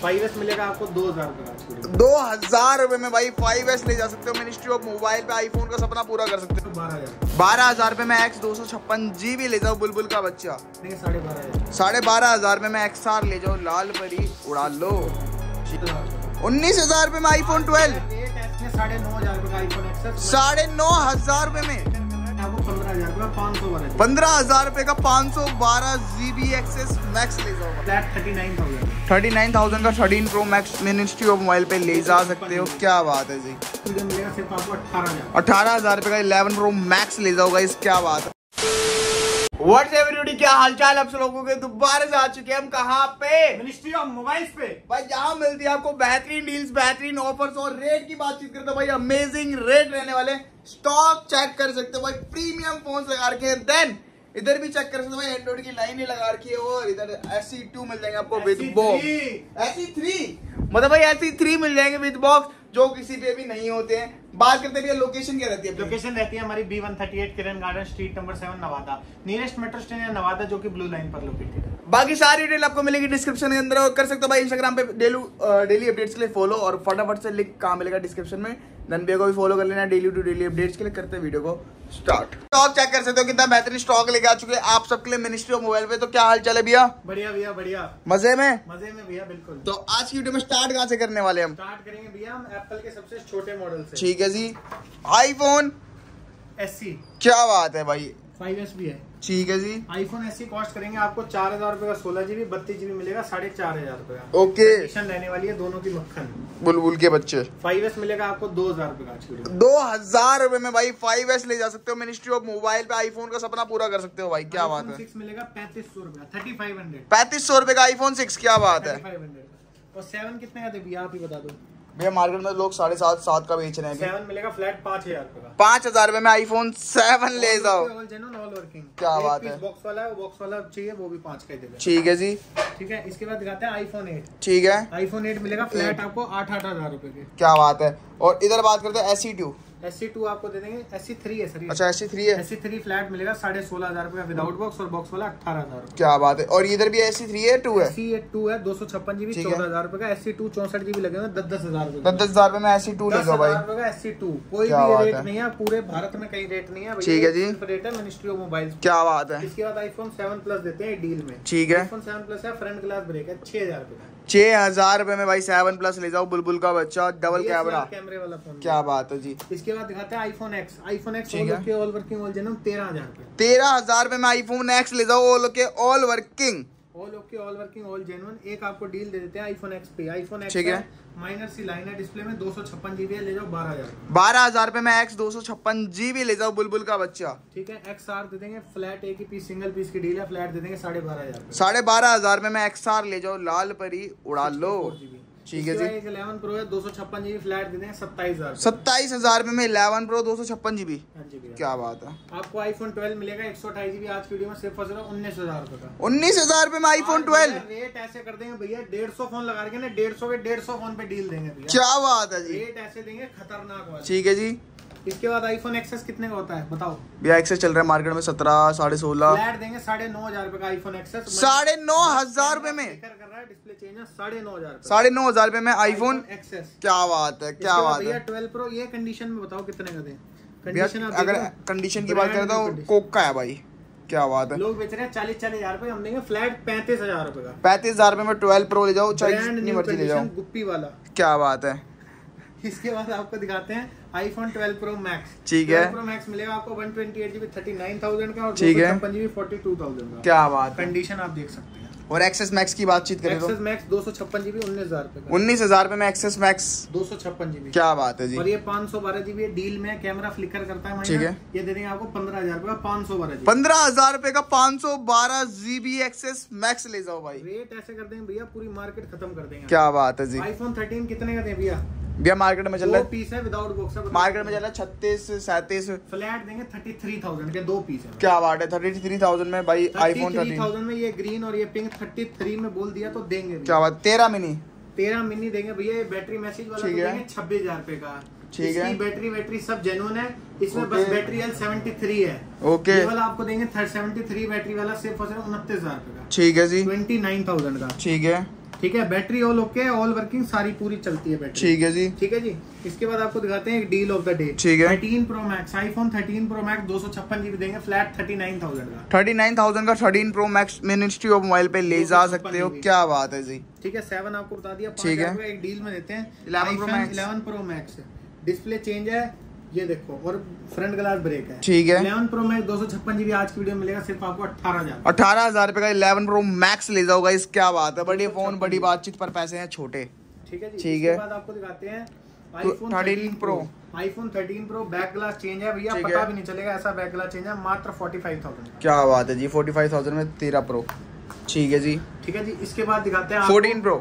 5S मिलेगा आपको 2000 रुपए का। 2000 रुपए में भाई 5S ले जा सकते हो। मिनिस्ट्री ऑफ मोबाइल पे आईफोन का सपना पूरा कर सकते हो। 12,000 रुपए में X 256GB ले जाओ, बुलबुल का बच्चा। 12,500 रुपए में XR ले जाओ, लाल परी उड़ा लो। 19,000 रुपए में iPhone 12। 9,500 रुपए का iPhone XS। 9,500 रुपए में 15,000 रुपए का 512GB एक्सेस मैक्स ले जाओ। 39,000 का 13 Pro Max ministry of mobile पे ले जा सकते हो। क्या बात है जी। सिर्फ आपको 18,000 रुपए का 11 Pro Max ले जाओ गाइस। क्या बात है। व्हाट्सएप एवरीबॉडी, क्या हालचाल आप सब लोगों के। दोबारा से आ चुके हैं हम कहाँ पे, मिनिस्ट्री ऑफ मोबाइल्स पे भाई। यहाँ मिलती है आपको बेहतरीन डील्स, बेहतरीन ऑफर्स और रेट की बातचीत करते हो भाई। अमेजिंग रेट रहने वाले, स्टॉक चेक कर सकते हो भाई। प्रीमियम फोन लगा रखे हैं। देन इधर भी चेक कर सकते हो भाई, एंड्रॉइड की लाइन ही लगा रखी है। और इधर SE2 मिल जाएंगे आपको विद बॉक्स। SE3 मतलब भाई SE3 मिल जाएंगे विद बॉक्स, जो किसी पे भी नहीं होते हैं। बात करते हैं लोकेशन क्या रहती है। लोकेशन रहती है हमारी B138 Kiran garden street number 7 Nawada. Nearest metro station है नवादा, जो कि ब्लू लाइन पर लोकेटेड है। बाकी सारी डिटेल आपको मिलेगी डिस्क्रिप्शन के अंदर। और कर सकते हो भाई इंस्टाग्राम पे डेली अपडेट्स के लिए फॉलो। और फटाफट से लिंक कहाँ मिलेगा डिस्क्रिप्शन में। धनबे को भी फॉलो कर लेना डेली टू डेली अपडेट्स के लिए। करते हैं वीडियो को स्टार्ट। स्टॉक चेक कर सकते हो कितना बेहतरीन स्टॉक लेके आ चुके हैं आप सबके लिए मिनिस्ट्री ऑफ मोबाइल पे। तो क्या हाल चाल है भैया। बढ़िया भैया, बढ़िया, मजे में भैया बिल्कुल। तो आज की वीडियो में स्टार्ट कहाँ से करने वाले हम। स्टार्ट करेंगे भैया हम एप्पल के सबसे छोटे मॉडल से। ठीक है जी। iPhone SE। क्या बात है भाई। 5S भी है। ठीक है जी। iPhone SE कॉस्ट करेंगे आपको 4,000 रुपए का 16GB, 32GB मिलेगा 4,500 रुपए का। ओके। रहने वाली है दोनों की मक्खन, बुलबुल के बच्चे। 5S मिलेगा आपको 2,000 रुपए का। 2,000 रुपए में भाई 5S ले जा सकते हो। मिनिस्ट्री ऑफ मोबाइल पे आईफोन का सपना पूरा कर सकते हो भाई। क्या बात है। 6 मिलेगा 3,500 रुपए, 3,500। 3,500 रुपए का iPhone 6। क्या बात है। 3,500। और 7 कितने का दे भैया, आप ही बता दो। भैया मार्केट में लोग 7,500 का बेच रहे हैं। 7 मिलेगा फ्लैट 5,000 रुपए का। 5,000 रुपए में iPhone 7 ले जाओ। क्या बात है। बॉक्स वाला है, बॉक्स वाला चाहिए वो भी 5 का देगा। ठीक है जी। ठीक है, इसके बाद दिखाते हैं iPhone 8। ठीक है। iPhone 8 मिलेगा फ्लैट आपको 8,000 रुपए के। क्या बात है। और इधर बात करते हैं SE2। SE2 आपको दे देंगे। SE3 है सर। अच्छा SE3 है। SE3 फ्लैट मिलेगा 16,500 रुपए का विदाउट बॉक्स, और बॉक्स वाला 18,000। क्या बात है। और इधर भी SE3 है, 2 है। SE2 है 256GB 14,000 रुपए का। SE2 64GB लगे हुए 10,000 रुपए। 10,000 रुपए में SE2 ले जाओ भाई। SE2 कोई भी रेट नहीं है, पूरे भारत में कहीं रेट नहीं है। ठीक है जी। रेट है मिनिस्ट्री ऑफ मोबाइल। क्या बात है। इसके बाद iPhone 7 प्लस देते हैं डील में। ठीक है। iPhone 7 प्लस है, फ्रंट ग्लास ब्रेक है, 6,000 रुपए का। 6,000 रुपए में भाई 7 प्लस ले जाओ, बुलबुल का बच्चा, डबल कैमरे वाला फोन। क्या बात है जी। इसके बाद दिखाते हैं iPhone X। iPhone X all working all genuine 13,000 रुपए। 13,000 रुपए में iPhone X ले जाओ, all okay all working. All working all genuine. एक आपको डील दे देते हैं iPhone X पे। iPhone X ठीक है। माइनर सी लाइन है डिस्प्ले में, 256GB है, ले जाओ 12,000। 12,000 रुपए में X 256GB ले जाओ, बुलबुल का बच्चा। ठीक है। XR दे देंगे फ्लैट, एक ही पीस सिंगल पीस की डील है, फ्लैट दे देंगे 12,500। 12,500 रुपए में XR ले जाओ, लाल परी उड़ा लो। ठीक है जी। 11 Pro है 256GB फ्लैट दे देंगे 27,000। 27,000 रुपए में 11 Pro 256GB। क्या बात है। आपको iPhone 12 मिलेगा 128GB आज की वीडियो में, सिर्फ और सिर्फ 19,000 रुपए का। 19,000 रुपए में iPhone 12। रेट ऐसे कर देंगे भैया, 150 फोन लगा के ना 150 के 150 फोन पे डील देंगे भैया। क्या बात है जी। रेट ऐसे देंगे खतरनाक वाला। ठीक है जी। इसके बाद iPhone XS कितने का होता है बताओ भैया। XS चल रहा है मार्केट में 17, 16.5। फ्लैट देंगे 9,500 रुपए का iPhone XS। 9,500 रुपए में कर रहा है, डिस्प्ले चेंज है 9,500। 9,500 रुपए में iPhone XS। क्या बात है। क्या बात है। 12 Pro ये कंडीशन में बताओ कितने का दें। कंडीशन अगर कंडीशन की बात करें तो कोक का है भाई। क्या बात है। लोग बेच रहे हैं 40,000 रुपए, हम देंगे फ्लैट 35,000 रुपए का। 35,000 रुपए में 12 Pro ले जाओ, चाहे जितनी मर्जी ले जाओ। गुप्पी वाला। क्या बात है। इसके बाद आपको दिखाते हैं iPhone 12 Pro Max। ठीक है। 12 Pro Max मिलेगा आपको 128GB 39,000 का, और 256GB 42,000 का। क्या बात। कंडीशन आप देख सकते हैं। और XS Max की बातचीत करें तो XS Max 256GB 19,000 रुपए का। 19,000 रुपए में XS Max 256GB। क्या बात है जी। और ये 512GB डील में, कैमरा फ्लिकर करता है। ठीक है। ये दे देंगे आपको 15,000 रुपए का 512GB। 15,000 रुपए का 512GB XS Max ले जाओ भाई। रेट ऐसे कर देंगे भैया, पूरी मार्केट खत्म कर देंगे। क्या बात है जी। iPhone 13 कितने का दें भैया। भैया मार्केट में चल रहा है, 2 पीस है विदाउट बॉक्स है। मार्केट में चल रहा है 36, 37। फ्लैट देंगे 33,000 के 2 पीस है। क्या बात है। 33,000 में भाई iPhone 13। 33,000 में ये ग्रीन और ये पिंक 33 में बोल दिया तो देंगे। क्या बात। 13 मिनी देंगे भैया। ये बैटरी मैसेज वाला तो देंगे 26,000 रुपए का। ठीक है। बैटरी सब जेन्युइन है। इसमें बस बैटरी L73 है। ओके। ये वाला आपको देंगे 73 बैटरी वाला, सिर्फ और सिर्फ 29,000 रुपए का। ठीक है जी। 29,000 का। ठीक है। ठीक है, battery all okay, all working, सारी पूरी चलती है बैटरी। ठीक है जी, ठीक है जी। इसके बाद आपको दिखाते हैं एक डील ऑफ द डे। ठीक है, 13 pro max, iPhone 13 pro max 256 GB देंगे फ्लैट 39,000 का। 39,000 का 13 pro max ministry of mobile पे ले जा सकते हो। क्या बात है जी। ठीक है, 7 आपको बता दिया। ठीक है, एक डील में देते हैं 11 प्रो मैक्स, डिस्प्ले चेंज है ये देखो, और फ्रंट ग्लास ब्रेक है। ठीक है, 11 प्रो मैक्स 256 GB आज की वीडियो मिलेगा सिर्फ आपको 18,000। 18,000 रुपए का 11 प्रो मैक्स ले जाओ गाइस। क्या बात है, बड़ी फोन बड़ी बातचीत पर पैसे हैं छोटे। ठीक है जी। ठीक है, इसके बाद आपको दिखाते हैं iPhone 13 pro. IPhone 13 pro back glass change है भैया, पता भी नहीं चलेगा ऐसा बैक ग्लास चेंज है, मात्र 45,000। क्या बात है जी, 45,000 में 13 प्रो। ठीक है जी। ठीक है जी। इसके बाद दिखाते हैं 14 प्रो।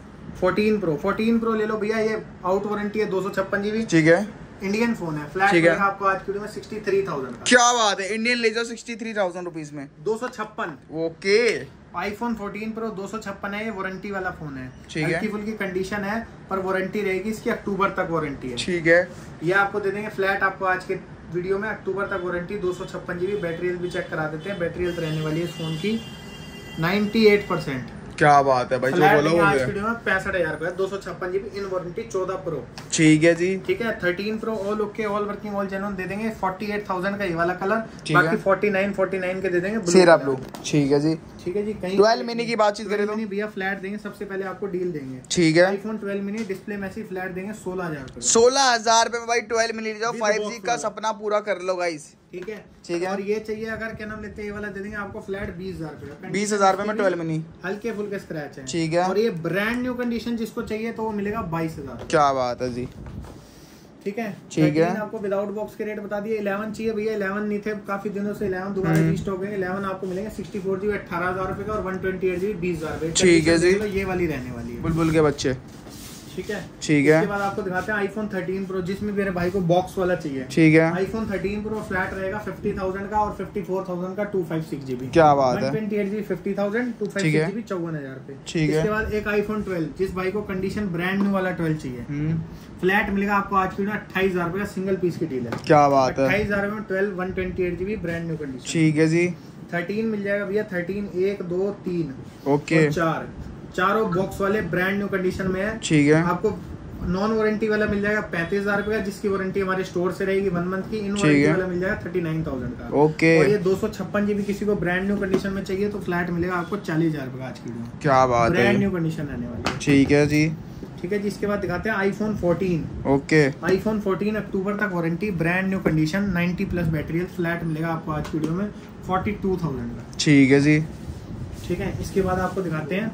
14 प्रो ले लो भैया, ये आउट वारंटी है 256 GB। ठीक है, इंडियन फोन है, फ्लैट मिलेगा आपको आज की वीडियो में 63,000 का। क्या बात है, इंडियन ले जाओ 63,000 रुपीज में 256। ओके। आईफोन 14 प्रो 256 है, ये वारंटी वाला फोन है। ठीक है, हल्की फुल्की कंडीशन है पर वारंटी रहेगी इसकी, अक्टूबर तक वारंटी है। ठीक है, ये आपको दे देंगे फ्लैट आपको आज के वीडियो में, अक्टूबर तक वारंटी, 256 GB। बैटरी हेल्थ भी चेक करा देते हैं, बैटरी हेल्थ रहने वाली है इस फोन की 98%। क्या बात है भाई, जो बोला वो आज वीडियो में 65,000 का 256 GB इन वारंटी 14 प्रो। ठीक है जी। ठीक है, 13 pro all okay, all working, all genuine दे देंगे 48,000 का ये वाला कलर, ठीक बाकी है, 49 के दे देंगे सेरा ब्लू। ठीक है जी। ठीक है जी। कहीं 12 मिनी की बातचीत करें तो भैया फ्लैट देंगे, सबसे पहले आपको डील देंगे। ठीक है, iPhone 12 mini display messy flat देंगे 16,000 16,000 रुपए में भाई 12 मिनी ले जाओ, 5G का सपना पूरा कर लो गाइस। ठीक है, ठीक है। और ये चाहिए अगर क्या नाम लेते हैं, ये वाला दे देंगे आपको फ्लैट 20,000 रुपए। 20,000 रुपए में 12 मिनी, हल्के फुल्के स्क्रैच है। ठीक है, और ये ब्रांड न्यू कंडीशन जिसको चाहिए तो वो मिलेगा 22,000। क्या बात है जी। ठीक है, ठीक है। आपको विदाउट बॉक्स के रेट बता दिए। 11 चाहिए भैया, 11 नहीं थे काफी दिनों से, 11 दोबारा रीस्टॉक है। 11 आपको मिलेंगे 64 GB 18,000 रुपए का, और 128 GB 20,000 रुपए। ठीक है जी, ये वाली रहने वाली है, बुलबुल के बच्चे। ठीक है। ठीक है, इसके बाद आपको दिखाते हैं आईफोन 13 प्रो, जिसमें मेरे भाई को बॉक्स वाला चाहिए। ठीक है, आईफोन 13 प्रो फ्लैट रहेगा 50,000 का, और 54,000 का 256 GB। क्या बात है, 128 GB 50,000, 256 GB 54,000 रुपए। ठीक है। इसके बाद एक आईफोन 12, जिस भाई को कंडीशन ब्रांड न्यू वाला 12 चाहिए, फ्लैट मिलेगा आपको आज की 28,000 रुपए का, सिंगल पीस की डील है। क्या बात है, 28,000 में 12 128 GB ब्रांड न्यू कंडीशन। ठीक है जी। 13 मिल जाएगा भैया, 13 1 2 3 ओके, और 4, चारों बॉक्स वाले ब्रांड न्यू कंडीशन में है। ठीक है, आपको नॉन वारंटी वाला मिल जाएगा 35,000 रुपए का, जिसकी वारंटी हमारे स्टोर से रहेगी 1 मंथ की। इन वारंटी वाला मिल जाएगा 39,000 का। ओके। और ये 256 GB किसी को ब्रांड न्यू कंडीशन में चाहिए तो फ्लैट मिलेगा आपको 40,000 रुपए का आज की वीडियो। क्या बात है, ब्रांड न्यू कंडीशन रहने वाली है। ठीक है जी। ठीक है जी। इसके बाद दिखाते हैं आईफोन 14। ओके, आईफोन 14 अक्टूबर तक warranty, brand new condition, 90+ battery health, flat मिलेगा आपको आज की वीडियो में 42,000 का। ठीक है जी। ठीक है। इसके बाद आपको दिखाते हैं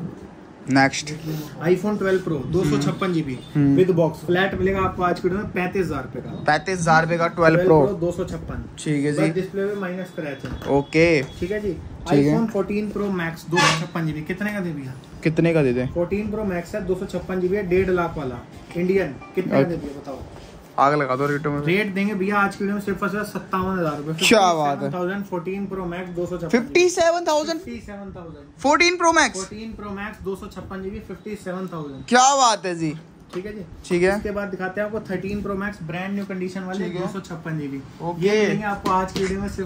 next iPhone 12 pro 256 GB with box, flat मिलेगा आपको आज की वीडियो में 35,000 रुपए का। 35,000 रुपए का 12 प्रो 256। ठीक है जी। डिस्प्ले में माइनस स्क्रैच है। ओके, ठीक है जी। ठीक है। आईफोन 14 प्रो मैक्स 256 GB कितने का दे दिया? कितने का दे दें? 14 प्रो मैक्स है 256 GB है, 1.5 लाख वाला इंडियन, कितने का दे दिया बताओ? आग लगा दो रेटों में। रेट देंगे भैया आज की वीडियो में सिर्फ 57,000 रुपए। क्या बात है, 14 pro max 256 57,000 57,000 14 pro max 14 pro max 256 GB 57,000। क्या बात है जी। ठीक है जी। ठीक है। इसके बाद दिखाते हैं आपको 13 pro max brand new condition वाले 256 GB। ओके। ये देंगे आपको आज की वीडियो में सिर्फ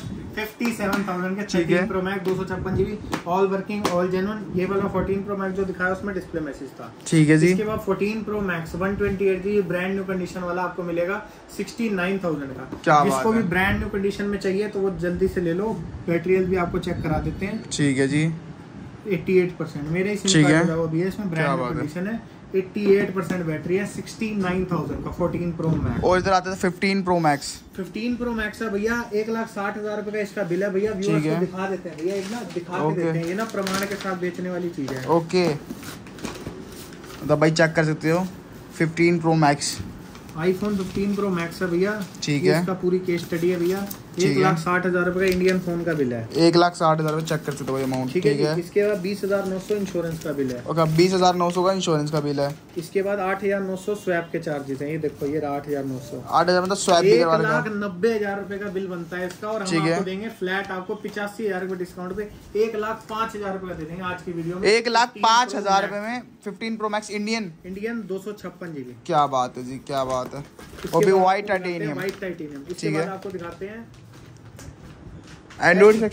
57,000 के 13 pro max 256 GB, all working, all genuine. ये वाला 14 प्रो मैक्स जो दिखाया उसमें डिस्प्ले मैसेज था। ठीक है जी। इसके बाद 14 pro max 128 GB brand new condition वाला आपको मिलेगा 69,000 का। क्या जिसको भी ब्रांड न्यू कंडीशन में चाहिए तो वो जल्दी से ले लो, बैटरी हेल्थ भी आपको चेक करा देते हैं। ठीक है जी। 88% मेरे ही सिम कार्ड लगा हुआ भी है, इसमें ब्रांड न्यू कंडीशन है। 88% बैटरी है, 69,000 का 14 प्रो मैक्स। और इधर आते थे 15 प्रो मैक्स। 15 प्रो मैक्स है भैया, 1,60,000 रुपए का इसका बिल है भैया। व्यूअर्स को दिखा देते हैं भैया, एक ना दिखा के देते हैं, ये ना प्रमाण के साथ बेचने वाली चीज है। ओके, तो भाई चेक कर सकते हो 15 pro max iPhone 15 pro max है भैया। ठीक है। इसका पूरी केस स्टडी है भैया। 1,60,000 रुपए का इंडियन फोन का बिल है। 1,60,000 रुपए चेक कर सकते हो अमाउंट। ठीक है। इसके बाद 20,900 इंश्योरेंस का बिल है। ओके, 20,900 का इंश्योरेंस का बिल है। इसके बाद 8,900 स्वैप के चार्जेस हैं। ये देखो, ये 8,900। 8,000 मतलब स्वैप भी करवा देगा। 1,90,000 रुपए का बिल बनता है इसका, और हम आपको देंगे फ्लैट आपको 85,000 रुपए डिस्काउंट पे 1,05,000 रुपए दे देंगे आज की वीडियो में। 1,05,000 रुपए में 15 प्रो मैक्स इंडियन 256 GB। क्या बात है जी, क्या बात है। और भी व्हाइट टाइटेनियम। इसके बाद आपको दिखाते हैं Android section.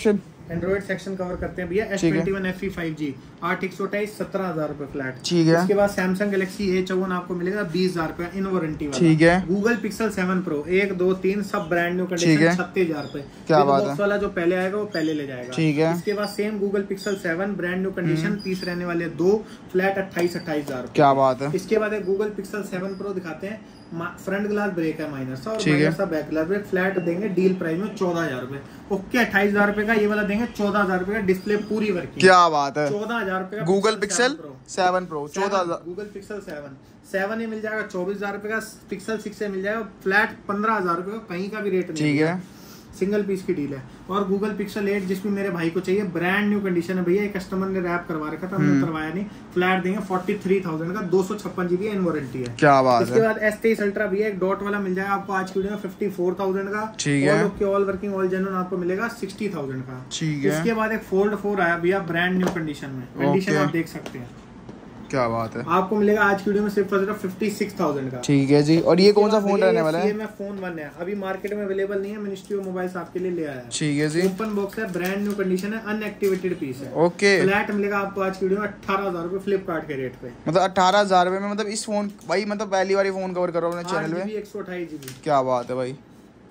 Android section cover करते हैं भैया। S21 FE 5G 8/128 17,000 रुपए फ्लैट। ठीक है। इसके बाद सैमसंग गैलेक्सी A54 आपको मिलेगा 20,000 रुपए इन वारंटी वाला। ठीक है। गूगल पिक्सल 7 Pro 1 2 3 सब ब्रांड न्यू कंडीशन 36,000 रुपए। क्या बात है। वाला जो पहले आएगा वो पहले ले जाएगा। ठीक है। इसके बाद same Google Pixel 7 brand new condition piece रहने वाले 2 फ्लैट 28,000 रुपए। क्या बात है। इसके बाद एक गूगल पिक्सल 7 Pro दिखाते हैं। फ्रंट ग्लास ब्रेक है माइनर सा और ठीक है। माइनर सा बैक ग्लास ब्रेक। फ्लैट देंगे डील प्राइस में 14,000 रुपए। ओके 28,000 रुपए का। ये वाला देंगे 14,000 रुपए का। डिस्प्ले पूरी वर्किंग। क्या बात है। 14,000 रुपए का Google Pixel 7 Pro 14,000। Google Pixel 7 ही मिल जाएगा 24,000 रुपए का। पिक्सल 6 से मिल जाएगा फ्लैट 15,000 रुपए का। कहीं का भी रेट नहीं। ठीक है। सिंगल पीस की डील है। और गूगल पिक्सल 8 जिसमें मेरे भाई को चाहिए ब्रांड न्यू कंडीशन है भैया। एक कस्टमर ने रैप करवा रखा था, हमने करवाया नहीं। फ्लैट देंगे 43,000 का। 256 GB इन वारंटी है। क्या बात है। इसके बाद S23 अल्ट्रा भैया एक डॉट वाला मिल जाएगा आपको आज की वीडियो में 54,000 का। ठीक है। ऑल वर्किंग ऑल जेन्युइन आपको मिलेगा 60,000 का। ठीक है। इसके बाद एक फोल्ड 4 आया भैया ब्रांड न्यू कंडीशन में। कंडीशन आप देख सकते हैं। क्या बात है। आपको मिलेगा आज की वीडियो में सिर्फ 56,000 का। ठीक है जी। और ये कौन सा फोन रहने वाला है? ये फोन 1 है, अभी मार्केट में अवेलेबल नहीं है। मिनिस्ट्री ऑफ मोबाइल्स आपके लिए ले आया है। ठीक है जी। ओपन बॉक्स है, ब्रांड न्यू कंडीशन है, अनएक्टिवेटेड पीस है। ओके। फ्लैट मिलेगा आपको आज की वीडियो में 18,000 रुपए फ्लिपकार्ट के रेट पे। मतलब 18,000 रुपए में मतलब इस फोन भाई मतलब पहली बार फोन कवर करो अपने चैनल में। 128 GB। क्या बात है भाई।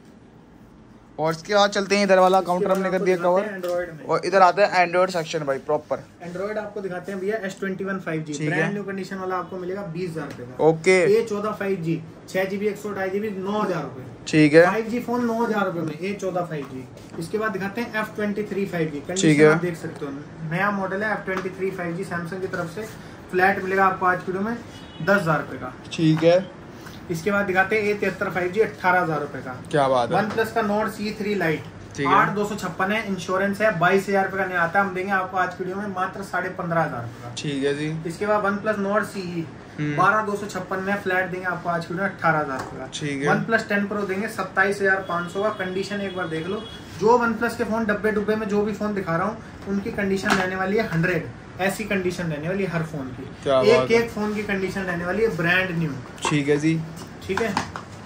और इसके बाद चलते हैं इधर वाला काउंटर हमने कर दिया कवर। और इधर आता है एंड्रॉइड सेक्शन भाई प्रॉपर। एंड्रॉइड आपको दिखाते हैं भैया S21 5G brand new condition वाला आपको मिलेगा 20,000 रुपए का। Okay. A14 5G 6 GB 128 GB 9,000 रुपए। ठीक है। 5G फोन 9,000 रुपए में A14 5G। इसके बाद दिखाते हैं F23 5G। कंडीशन आप देख सकते हो, नया मॉडल है F23 5G सैमसंग की तरफ से। फ्लैट मिलेगा आपको आज वीडियो में 10,000 रुपए का। ठीक है। इसके बाद दिखाते हैं A73 5G 18,000 रुपए का। क्या बात है। OnePlus का Nord C3 Lite 8,256 है। इंश्योरेंस है 22,000 रुपए का नहीं आता। हम देंगे आपको आज की वीडियो में मात्र 15,500 रुपए का। ठीक है जी। इसके बाद OnePlus Nord CE 12,256 में। फ्लैट देंगे आपको आज की वीडियो में 18,000 रुपए का। ठीक है। OnePlus 10 Pro देंगे 27,500 का। कंडीशन एक बार देख लो। जो OnePlus के फोन डब्बे में जो भी फोन दिखा रहा हूँ उनकी कंडीशन रहने वाली है 100। ऐसी कंडीशन रहने वाली है हर फोन की। एक फोन की कंडीशन रहने वाली है ब्रांड न्यू। ठीक है जी। ठीक है।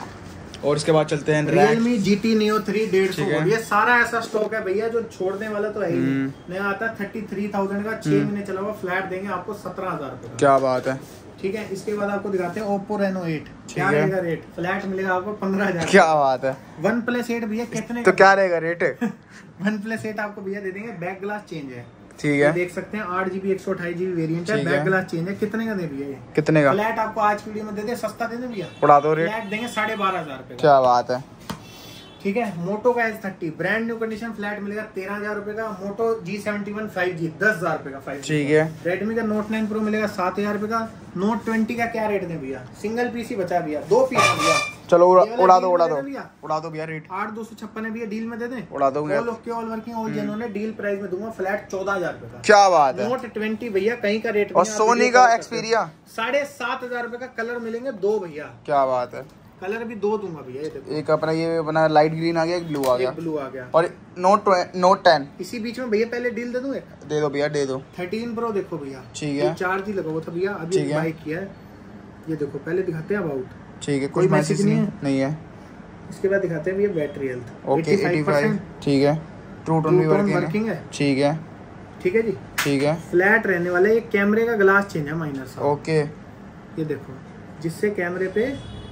और इसके बाद चलते हैं Realme GT Neo 3 150। ये सारा ऐसा स्टॉक है भैया जो छोड़ने वाला तो है ही। नया आता है 33,000 का। 6 महीने चला हुआ। फ्लैट देंगे आपको 17,000 रुपए। क्या बात है। ठीक है। इसके बाद आपको दिखाते हैं Oppo Reno 8। क्या रहेगा रेट? फ्लैट मिलेगा आपको 15,000। क्या बात है। OnePlus 8 भैया कितने तो क्या रहेगा रेट? OnePlus 8 आपको भैया दे देंगे। बैक ग्लास चेंज है। ठीक है। देख सकते हैं 8 GB 128 GB वेरिएंट है। बैक ग्लास चेंज है। कितने का दे भैया ये? कितने का? फ्लैट आपको आज वीडियो में दे दे। सस्ता दे दे भैया। उड़ा दो रेट। फ्लैट देंगे 12,500 रुपए। क्या बात है। ठीक है। मोटो का S30 brand new condition. Flat मिलेगा 13,000 रुपए का। मोटो G71 5G 10,000 रुपए का 5G। ठीक है। रेडमी का Note 9 Pro मिलेगा 7,000 रुपए का। Note 20 का क्या रेट दे भैया? सिंगल पीस ही बचा भैया। 2 पीस भैया। चलो उड़ा दो भैया रेट। 8,256 है भैया। डील में दे दें। उड़ा दो। All okay all working all genuine deal price में दूंगा। फ्लैट 14,000 रुपए का। क्या बात है। Note 20 भैया कहीं का रेट। और सोनी का Xperia 7,500 रुपए का। कलर मिलेंगे 2 भैया। क्या बात है। कलर भी 2 दूंगा भैया। ये देखो। एक अपना ये अपना लाइट ग्रीन आ गया, एक ब्लू आ गया। और Note 10 इसी बीच में भैया। पहले डील दे दूं एक? दे दो भैया दे दो। 13 Pro देखो भैया। ठीक है। चार्ज ही लगा हुआ था भैया। अभी बाय किया है। ये देखो पहले दिखाते हैं अबाउट। ठीक है। कोई मैसेज नहीं है। इसके बाद दिखाते हैं भैया बैटरी हेल्थ। ओके 85। ठीक है। ट्रू टोन भी वर्किंग है। ठीक है। ठीक है जी। ठीक है। फ्लैट रहने वाला है। कैमरे का ग्लास चेंज है माइनर सा। ओके। ये देखो जिससे कैमरे पे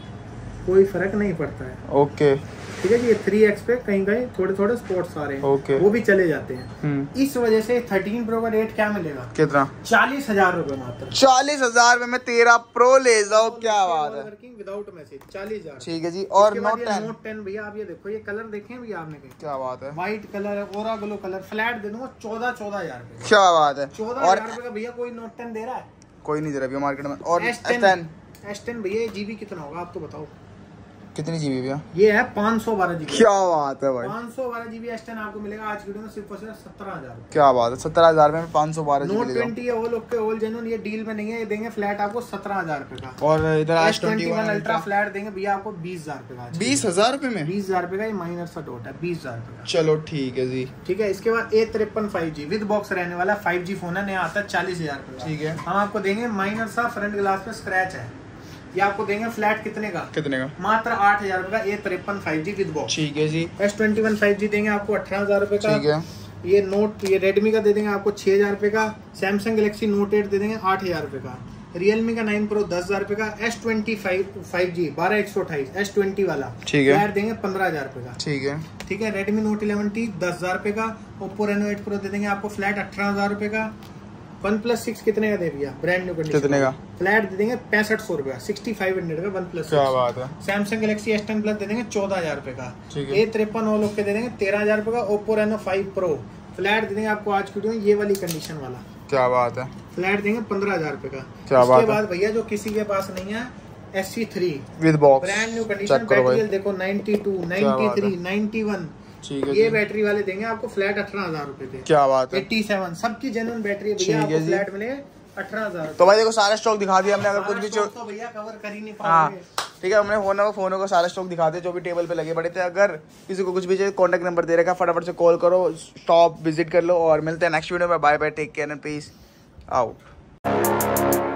कोई फर्क नहीं पड़ता है। ओके। ठीक है जी। ये 3x पे कहीं कहीं थोड़े स्पॉट्स आ रहे हैं। ओके। वो भी चले जाते हैं। इस वजह से 13 Pro का रेट क्या मिलेगा? कितना? 40,000 रुपए मात्र। 40,000 रुपए में 13 Pro ले जाओ। क्या बात है। Working without message 40,000। ठीक है जी। और Note 10 भैया आप ये देखो। ये कलर देखे भैया आपने कहीं? क्या बात है। व्हाइट कलर है। Aura glow colour. फ्लैट दे दूंगा 14,000 रुपए। क्या बात है। 14,000 रुपए का भैया कोई Note 10 दे रहा है? कोई नहीं दे रहा भैया मार्केट में। और S10 भैया जीबी कितना होगा आप तो बताओ? कितनी जीबी भैया? ये है 512 GB। क्या बात है भाई। 512 GB S10 आपको मिलेगा आज वीडियो में सिर्फ 17,000। क्या बात है। 17,000 में 512 GB। Note 20 है ऑल ओके ऑल जेन्युइन। ये डील में नहीं है। ये देंगे फ्लैट आपको 17,000 रुपए का। और इधर S21 अल्ट्रा फ्लैट देंगे भैया आपको 20,000 रुपए का। 20,000 रुपए में? 20,000 रुपए का। ये माइनर सा डॉट है 20,000 रुपए का। चलो ठीक है जी। ठीक है। इसके बाद A53 5G विद बॉक्स रहने वाला 5G फोन है। नया आता है 40,000 रुपए का। ठीक है। हम आपको देंगे माइनर सा फ्रंट ग्लास पे स्क्रैच है। ये आपको देंगे फ्लैट कितने का? मात्र 8,000 रुपए का। A53 5G with box. ठीक है जी। S21 5G देंगे आपको 18,000 रुपए का। ठीक है। ये रेडमी का दे देंगे आपको 6,000 रुपए का। सैमसंग गैलेक्सी नोट 8 दे देंगे 8,000 रुपए का। रियलमी का 9 प्रो 10,000 रुपए का। S25 5G 12128 S20 वाला ठीक है, फ्लैट देंगे 15,000 रुपए का। ठीक है। रेडमी नोट 11T 10,000 रुपए का। ओप्पो रेनो 8 प्रो दे देंगे आपको फ्लैट 18,000 रुपए का। OnePlus 6 कितने का दे दिया? ब्रांड न्यू कंडीशन कितने का? फ्लैट दे देंगे 6500 रुपए का। 6500 का OnePlus 6। क्या बात है। सैमसंग गैलेक्सी S10 प्लस दे देंगे 14,000 रुपए का। A53 ऑल ओके दे देंगे 13,000 रुपए का। ओप्पो रेनो 5 प्रो फ्लैट दे देंगे आपको आज की वीडियो में ये वाली कंडीशन वाला। क्या बात है। फ्लैट देंगे 15,000 रुपए का। क्या बात है। उसके बाद भैया जो किसी के पास नहीं है SC3 with box brand new condition. Battery देखो 92, 93, 91 ये बैटरी वाले देंगे आपको फ्लैट 18,000 रुपए पे। क्या बात है। 87 सबकी जेन्युइन बैटरी भैया आपको फ्लैट मिले 18,000। तो भाई देखो सारा स्टॉक दिखा दिया हमने। अगर कुछ भी तो भैया कवर कर ही नहीं पाएंगे। ठीक है, हमने फोनों का सारा स्टॉक दिखा दिया जो भी टेबल पे लगे पड़े थे। अगर किसी को कुछ भी चाहिए कॉन्टैक्ट नंबर दे रखा, फटाफट से कॉल करो, स्टॉप विजिट कर लो और मिलते हैं नेक्स्ट वीडियो में। Bye bye, take care and peace out.